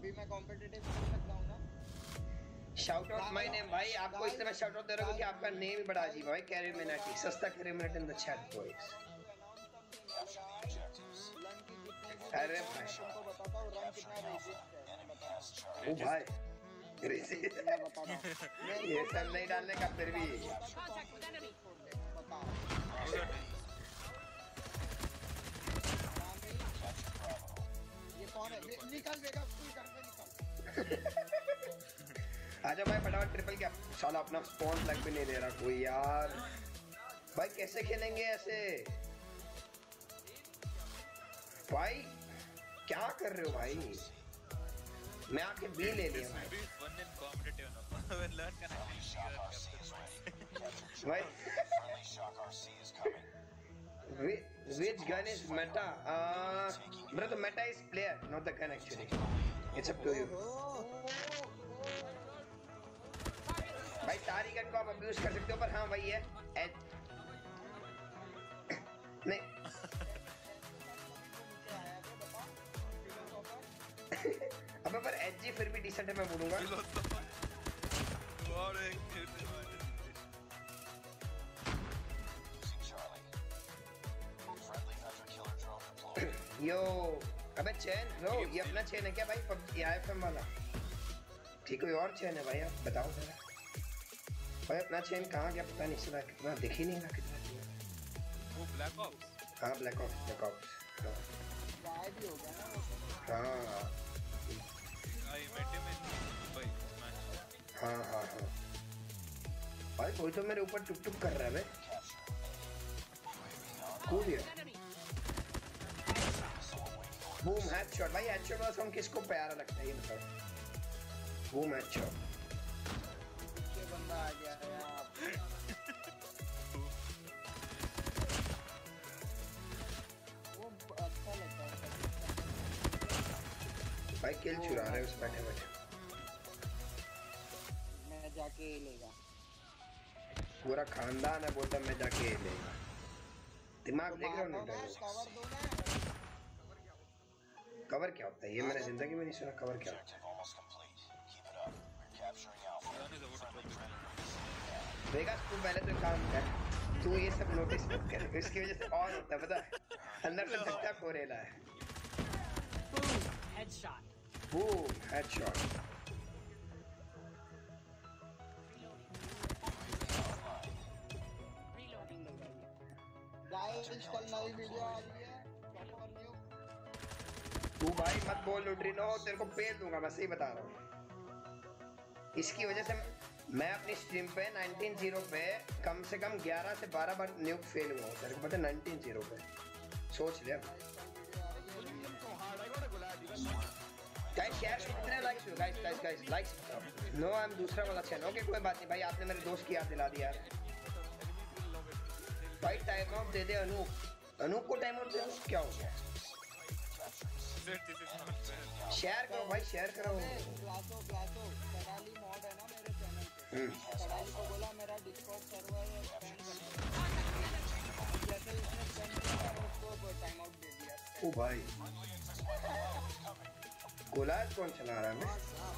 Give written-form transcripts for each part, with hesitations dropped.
अभी मैं कॉम्पिटिटिव खेल सकता हूँ ना। शाउट आउट माय नेम भाई, आपको इस तरह शाउट आउट दे रहा हूं कि आपका नेम ही बड़ा अजीब है भाई। कैरी मिनाटी, सस्ता Carry Minati in the chat boys. अरे भाई तुमको बताता हूँ रन कितना रेजिस्ट है, मैं बताता हूँ। ओ भाई मैं बताता हूँ ये सब नहीं डालने का फिर भी बताओ। ये कौन है? निकल बेगा, फुल कर दे, निकल। आजा भाई फटाफट ट्रिपल क्या साला अपना स्पॉन लग भी नहीं दे रहा कोई यार। भाई कैसे खेलेंगे ऐसे भाई, क्या कर रहे हो भाई? मैं आके बी ले लिया भाई। भाई which gun is meta? Brother, meta is player, not the gun actually. It's up to you. भाई सारी गन को आप अब्यूज कर सकते हो, पर हाँ वही है नहीं अबे पर एचजी फिर भी डिसेंट है मैं बोलूंगा। यो अबे चैन लो, ये अपना चैन है क्या भाई? पबजी आईएफएम वाला ठीक, कोई और चैन है भाई? आप बताओ जरा भाई, अपना चैन कहाँ गया पता नहीं चला, कितना दिख ही नहीं रहा कितना। वो ब्लैक ऑप्स, हाँ ब्लैक ऑप्स, ब्लैक ऑप्स गायब ही हो गया ना वो। हाँ आई मेट हिम इन भाई मैच। हाँ हाँ हाँ भाई, कोई तो मेरे ऊपर टुक टुक कर रहा है बे। कूद गया। बूम हेडशॉट भाई, हेडशॉट वाला साउंड किसको प्यारा लगता है ये बताओ? Boom headshot. ये बंदा आ गया है यार। वो अच्छा लगता है भाई, किल चुरा रहे हैं उस बैठे बैठे। मैं जाके लेगा पूरा खानदान है बोलता मैं जाके लेगा। दिमाग देख रहे हो ना? कवर दो ना। कवर क्या होता है ये मैंने जिंदगी में नहीं सुना। कवर क्या होता है? वेगास तू पहले तो काम कर, तू ये सब नोटिस मत कर, इसकी वजह से और होता है पता है, अंदर से धक्का कोरेला है। Headshot, boom headshot. गाइस कल नई वीडियो आ रही है, क्या कर रहे हो? तू भाई मत बोल न्यूट्रिनो, तेरे को पेल दूंगा, मैं सही बता रहा हूँ। इसकी वजह से मैं अपनी स्ट्रीम पे 19-0 पे कम से कम 11 से 12 बार न्यूक फेल हुआ हूँ। तेरे को पता है 19-0 पे, सोच ले। गाइस शेयर कितने लाइक्स हो? Guys guys guys likes no, I am दूसरा वाला चैनल। ओके कोई बात नहीं भाई, आपने मेरे दोस्त की याद दिला दिया यार। भाई टाइम आउट दे दे अनूप, अनूप को टाइम आउट दे दो, क्या हो गया? शेयर करो भाई, शेयर करो। क्लासो कडाली मॉड है ना मेरे चैनल पे, कडाली को बोला मेरा डिस्कॉर्ड सर्वर बैन कर दो। जैसे उसने बैन किया उसको टाइम आउट दे दिया। ओ भाई गोलाज कौन चला रहा है? मैं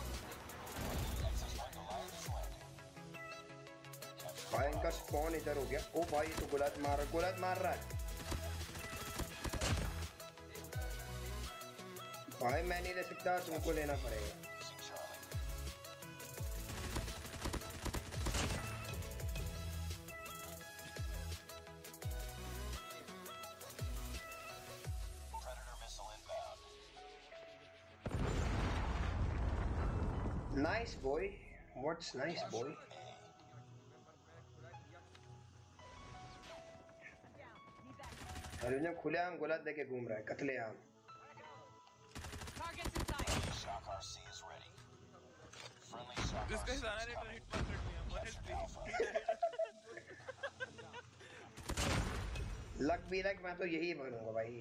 भाई इनका स्पॉन इधर हो गया। ओ भाई तो गोलाज मार रहा है भाई। मैं नहीं ले सकता, तुमको लेना पड़ेगा। Nice boy. What's nice boy? Arjun खुलेआम गोला देके घूम रहा है, कत्लेआम। This guy's annihilator hit 100 me. 1 luck भी लक, मैं तो यही बनूंगा भाई।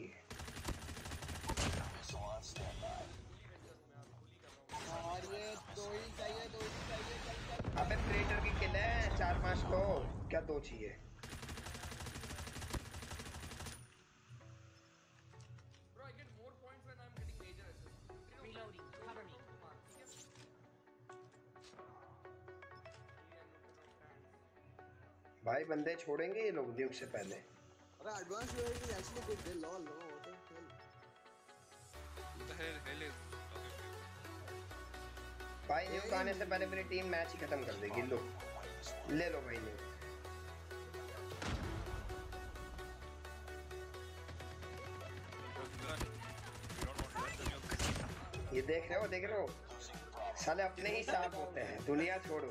और ये दो ही चाहिए चल। अबे क्रिएटर की किल है 4-5 को, क्या दो चाहिए? Reloading, cover me. भाई बंदे छोड़ेंगे ये लोग ड्यूक से पहले। अरे advance UI is actually good दे lol no what the hell. Who the hell is talking to you? भाई न्यूक आने से पहले मेरी टीम मैच ही खत्म कर देगी। लो ले लो भाई न्यूक। ये देख रहे हो साले अपने ही साथ होते हैं, दुनिया छोड़ो।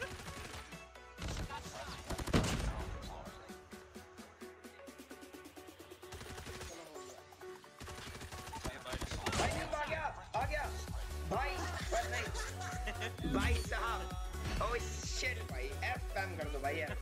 भाई न्यूक आ गया भाई, पर नहीं भाई साहब। ओह शिट भाई, एफ स्पैम कर दो भाई,